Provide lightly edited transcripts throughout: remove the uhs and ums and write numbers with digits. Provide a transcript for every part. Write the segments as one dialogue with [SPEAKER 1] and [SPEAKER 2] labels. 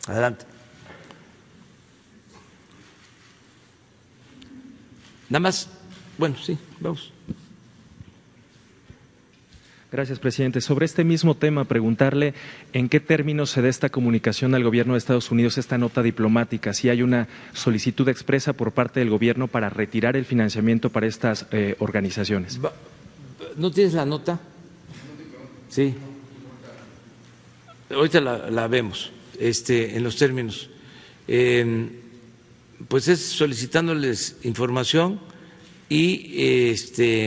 [SPEAKER 1] Adelante. Nada más, bueno, sí, vamos.
[SPEAKER 2] Gracias, presidente. Sobre este mismo tema, preguntarle en qué términos se da esta comunicación al gobierno de Estados Unidos, esta nota diplomática, si hay una solicitud expresa por parte del gobierno para retirar el financiamiento para estas organizaciones.
[SPEAKER 1] ¿No tienes la nota? Sí. Ahorita la vemos en los términos. Pues es solicitándoles información y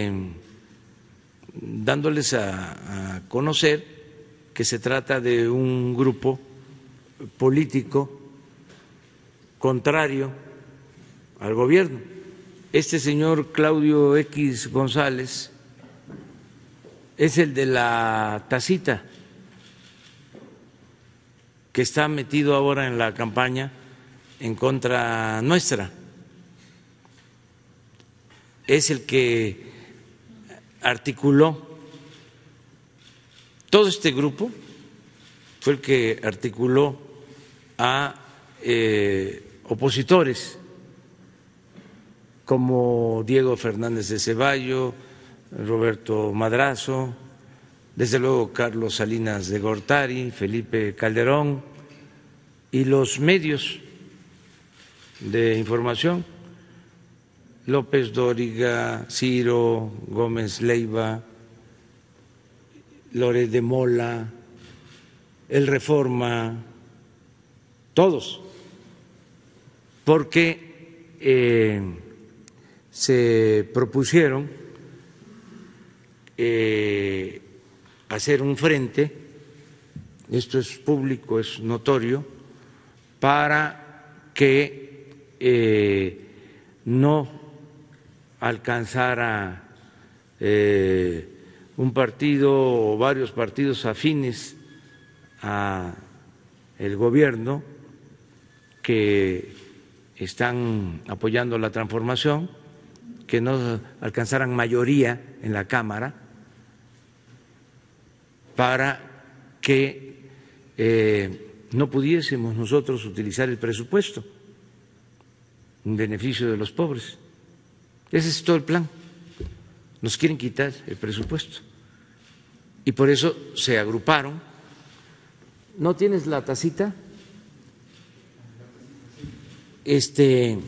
[SPEAKER 1] dándoles a conocer que se trata de un grupo político contrario al gobierno. Este señor Claudio X González es el de la tacita, que está metido ahora en la campaña en contra nuestra. Es el que articuló todo este grupo, fue el que articuló a opositores como Diego Fernández de Ceballos, Roberto Madrazo, desde luego Carlos Salinas de Gortari, Felipe Calderón y los medios de información, López Dóriga, Ciro Gómez Leiva, Loret de Mola, El Reforma, todos, porque se propusieron hacer un frente, esto es público, es notorio, para que no alcanzara un partido o varios partidos afines a el gobierno que están apoyando la transformación, que no alcanzaran mayoría en la Cámara para que no pudiésemos nosotros utilizar el presupuesto en beneficio de los pobres. Ese es todo el plan. Nos quieren quitar el presupuesto y por eso se agruparon. ¿No tienes la tacita? Eso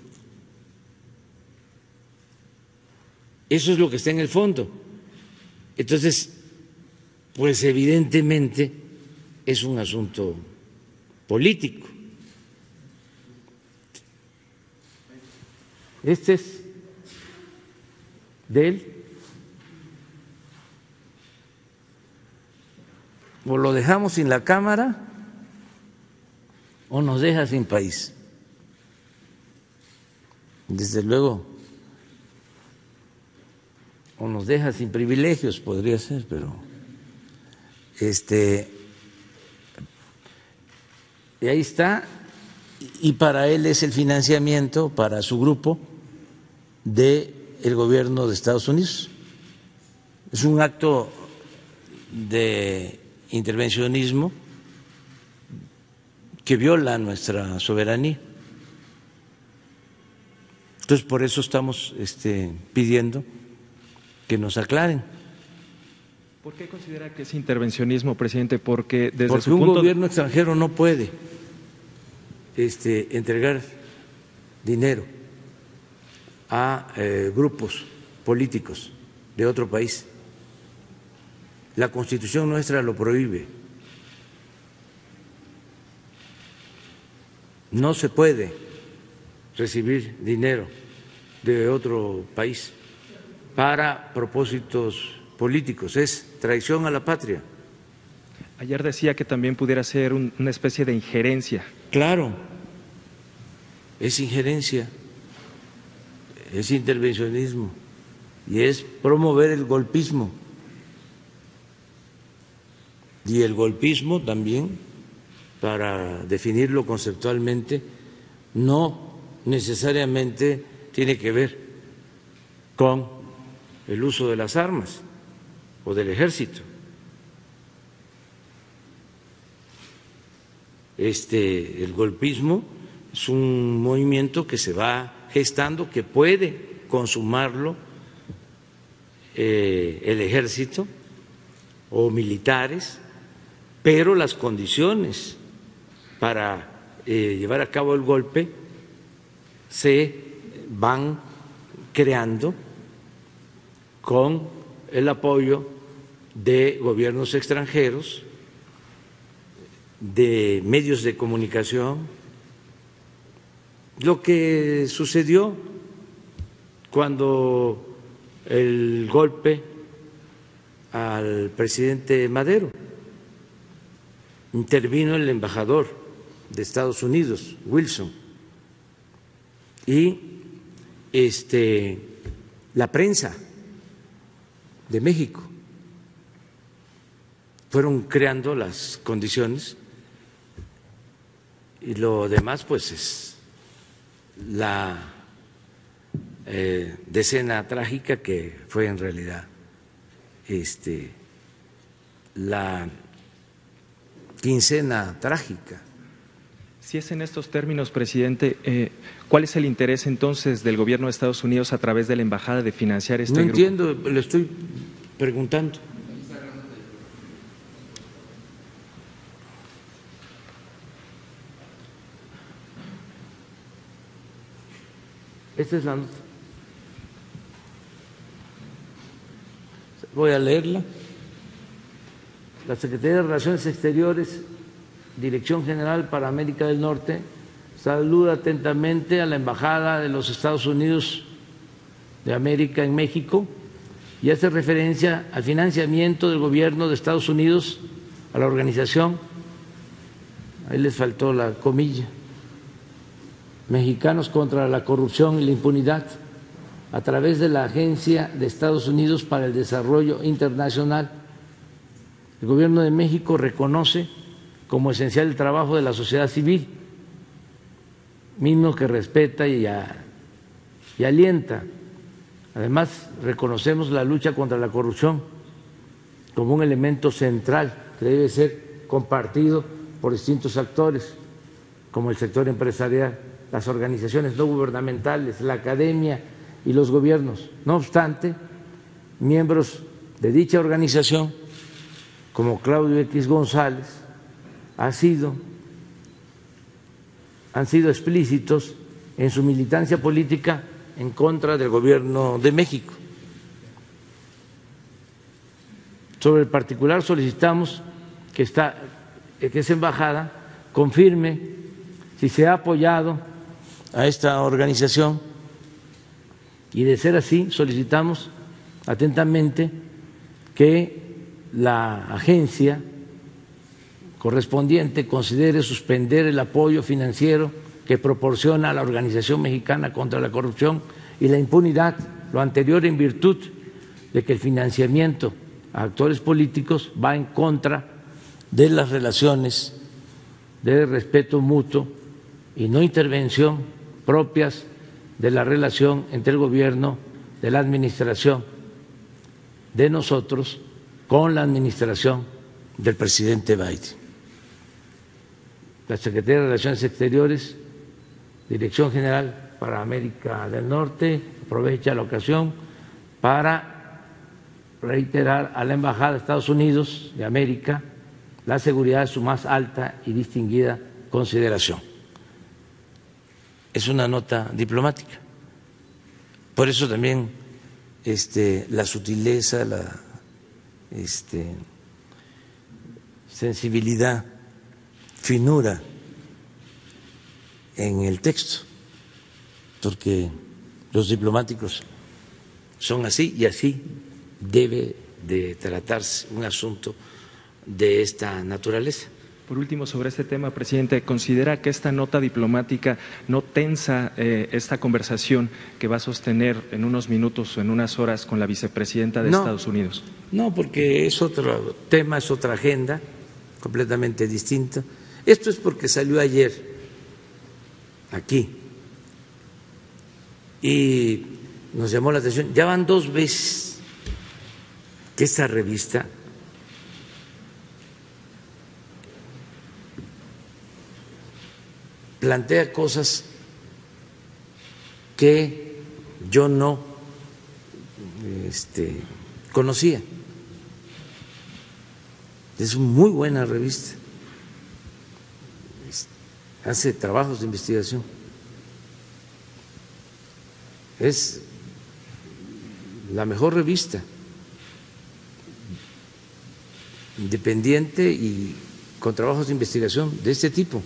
[SPEAKER 1] es lo que está en el fondo. Entonces, pues evidentemente es un asunto político. Este es de él. O lo dejamos sin la Cámara o nos deja sin país. Desde luego, o nos deja sin privilegios, podría ser, pero y ahí está, y para él es el financiamiento, para su grupo, del gobierno de Estados Unidos. Es un acto de intervencionismo que viola nuestra soberanía. Entonces, por eso estamos pidiendo que nos aclaren.
[SPEAKER 2] ¿Por qué considera que es intervencionismo, presidente? Porque
[SPEAKER 1] un gobierno extranjero no puede entregar dinero a grupos políticos de otro país. La Constitución nuestra lo prohíbe. No se puede recibir dinero de otro país para propósitos políticos, es traición a la patria.
[SPEAKER 2] Ayer decía que también pudiera ser una especie de injerencia.
[SPEAKER 1] Claro, es injerencia, es intervencionismo y es promover el golpismo. Y el golpismo también, para definirlo conceptualmente, no necesariamente tiene que ver con el uso de las armas o del ejército. el golpismo es un movimiento que se va gestando, que puede consumarlo el ejército o militares, pero las condiciones para llevar a cabo el golpe se van creando con el apoyo de gobiernos extranjeros, de medios de comunicación. Lo que sucedió cuando el golpe al presidente Madero, intervino el embajador de Estados Unidos, Wilson, y la prensa de México fueron creando las condiciones, y lo demás pues es la decena trágica que fue en realidad la quincena trágica.
[SPEAKER 2] Si es en estos términos, presidente, ¿cuál es el interés entonces del gobierno de Estados Unidos a través de la embajada de financiar este grupo?
[SPEAKER 1] No entiendo, le estoy preguntando. Esta es la nota. Voy a leerla. La Secretaría de Relaciones Exteriores, Dirección General para América del Norte, saluda atentamente a la Embajada de los Estados Unidos de América en México y hace referencia al financiamiento del gobierno de Estados Unidos a la organización, ahí les faltó la comilla, Mexicanos contra la Corrupción y la Impunidad, a través de la Agencia de Estados Unidos para el Desarrollo Internacional. El Gobierno de México reconoce como esencial el trabajo de la sociedad civil, mismo que respeta y alienta. Además, reconocemos la lucha contra la corrupción como un elemento central que debe ser compartido por distintos actores, como el sector empresarial, las organizaciones no gubernamentales, la academia y los gobiernos. No obstante, miembros de dicha organización, como Claudio X González, han sido explícitos en su militancia política en contra del Gobierno de México. Sobre el particular solicitamos que esa embajada confirme si se ha apoyado a esta organización y, de ser así, solicitamos atentamente que la agencia correspondiente considere suspender el apoyo financiero que proporciona a la Organización Mexicana contra la Corrupción y la Impunidad, lo anterior en virtud de que el financiamiento a actores políticos va en contra de las relaciones de respeto mutuo y no intervención propias de la relación entre el gobierno de la administración de nosotros con la administración del presidente Biden. La Secretaría de Relaciones Exteriores, Dirección General para América del Norte, aprovecha la ocasión para reiterar a la Embajada de Estados Unidos de América la seguridad de su más alta y distinguida consideración. Es una nota diplomática. Por eso también la sutileza, la sensibilidad, finura en el texto, porque los diplomáticos son así y así debe de tratarse un asunto de esta naturaleza.
[SPEAKER 2] Por último, sobre este tema, presidente, ¿considera que esta nota diplomática no tensa esta conversación que va a sostener en unos minutos o en unas horas con la vicepresidenta de Estados Unidos?
[SPEAKER 1] No, porque es otro tema, es otra agenda completamente distinta. Esto es porque salió ayer aquí y nos llamó la atención. Ya van 2 veces que esta revista plantea cosas que yo no conocía. Es muy buena revista, hace trabajos de investigación, es la mejor revista independiente y con trabajos de investigación de este tipo.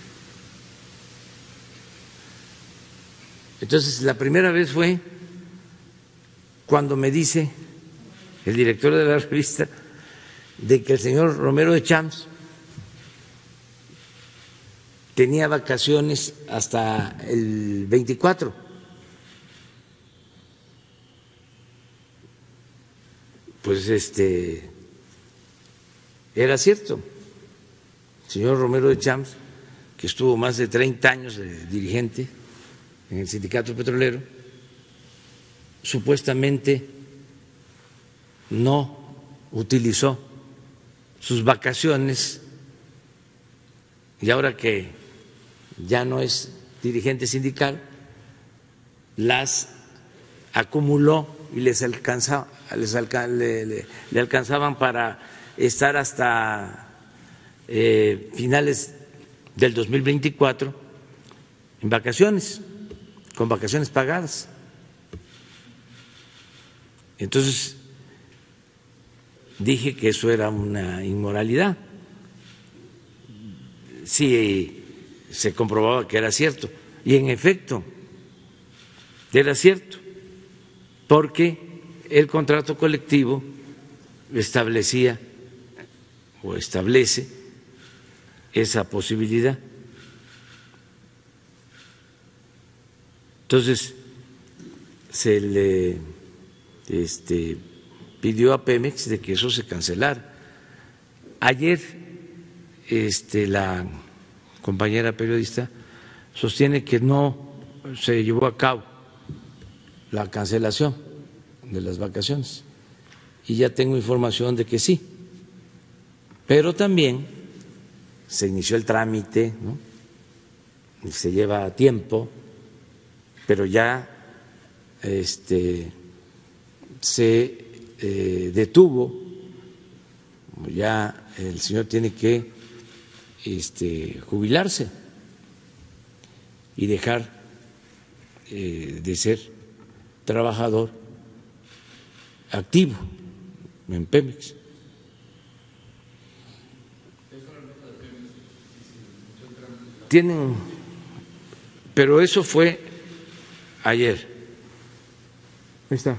[SPEAKER 1] Entonces, la primera vez fue cuando me dice el director de la revista de que el señor Romero de Champs tenía vacaciones hasta el 24. Pues era cierto. El señor Romero de Champs, que estuvo más de 30 años de dirigente en el sindicato petrolero, supuestamente no utilizó sus vacaciones y ahora que ya no es dirigente sindical, las acumuló y le alcanzaban para estar hasta finales del 2024 en vacaciones, con vacaciones pagadas. Entonces dije que eso era una inmoralidad. Sí, se comprobaba que era cierto, y en efecto era cierto, porque el contrato colectivo establecía o establece esa posibilidad. Entonces se le pidió a Pemex de que eso se cancelara. Ayer la compañera periodista sostiene que no se llevó a cabo la cancelación de las vacaciones y ya tengo información de que sí, pero también se inició el trámite, ¿no? Y se lleva tiempo, pero ya se detuvo, ya el señor tiene que jubilarse y dejar de ser trabajador activo en Pemex. Tienen, pero eso fue ayer. Ahí está.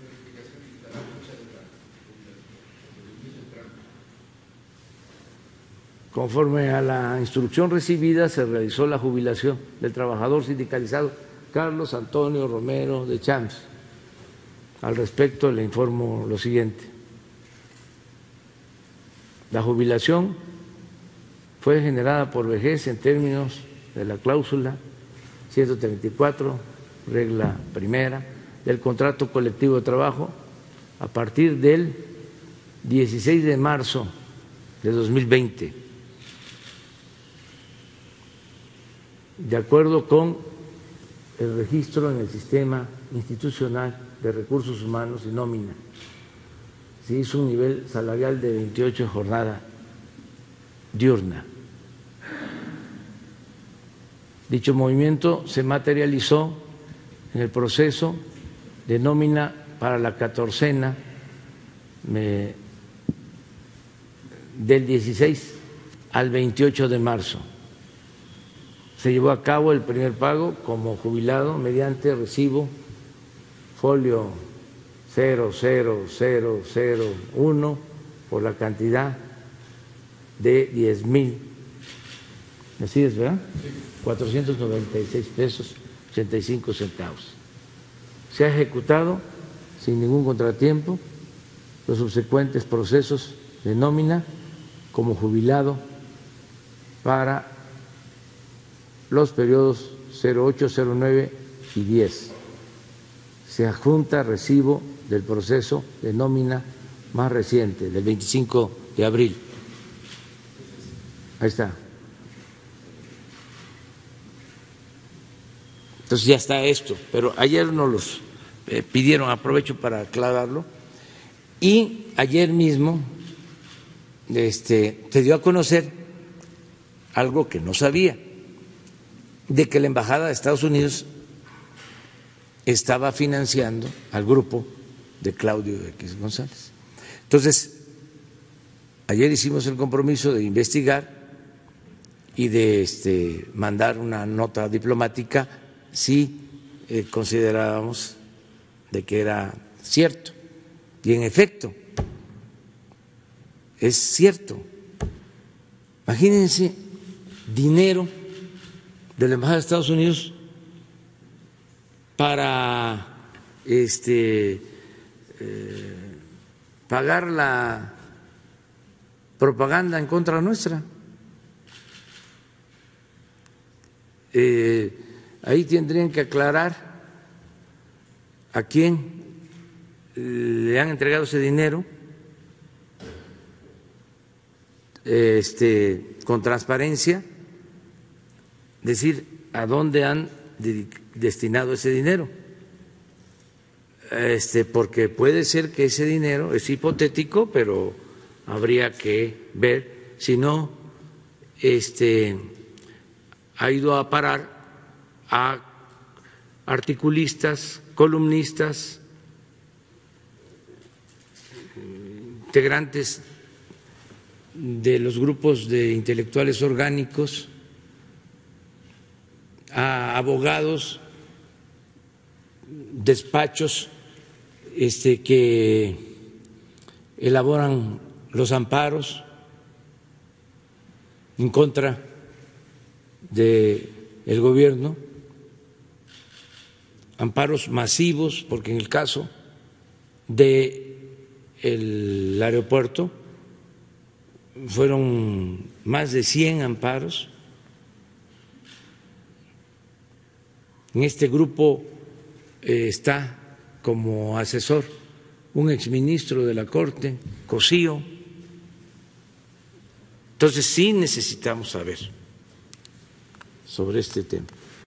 [SPEAKER 1] Conforme a la instrucción recibida, se realizó la jubilación del trabajador sindicalizado Carlos Antonio Romero de Champs. Al respecto, le informo lo siguiente. La jubilación fue generada por vejez en términos de la cláusula 134, regla primera, del contrato colectivo de trabajo a partir del 16 de marzo de 2020. De acuerdo con el registro en el sistema institucional de recursos humanos y nómina, se hizo un nivel salarial de 28 jornada diurna. Dicho movimiento se materializó en el proceso de nómina para la catorcena del 16 al 28 de marzo. Se llevó a cabo el primer pago como jubilado mediante recibo folio 00001 por la cantidad de 10,000, así es, ¿verdad? 496 pesos 85 centavos. Se ha ejecutado sin ningún contratiempo los subsecuentes procesos de nómina como jubilado para los periodos 08, 09 y 10. Se adjunta recibo del proceso de nómina más reciente, del 25 de abril. Ahí está. Entonces ya está esto, pero ayer nos los pidieron, aprovecho para aclararlo, y ayer mismo se dio a conocer algo que no sabía, de que la Embajada de Estados Unidos estaba financiando al grupo de Claudio X González. Entonces, ayer hicimos el compromiso de investigar y de mandar una nota diplomática si considerábamos de que era cierto. Y en efecto, es cierto. Imagínense dinero de la Embajada de Estados Unidos para pagar la propaganda en contra nuestra. Ahí tendrían que aclarar a quién le han entregado ese dinero con transparencia, decir a dónde han destinado ese dinero, porque puede ser que ese dinero es hipotético, pero habría que ver si no ha ido a parar a articulistas, columnistas, integrantes de los grupos de intelectuales orgánicos, a abogados, despachos que elaboran los amparos en contra del gobierno, amparos masivos, porque en el caso del aeropuerto fueron más de 100 amparos. En este grupo está como asesor un exministro de la Corte, Cosío. Entonces sí necesitamos saber sobre este tema.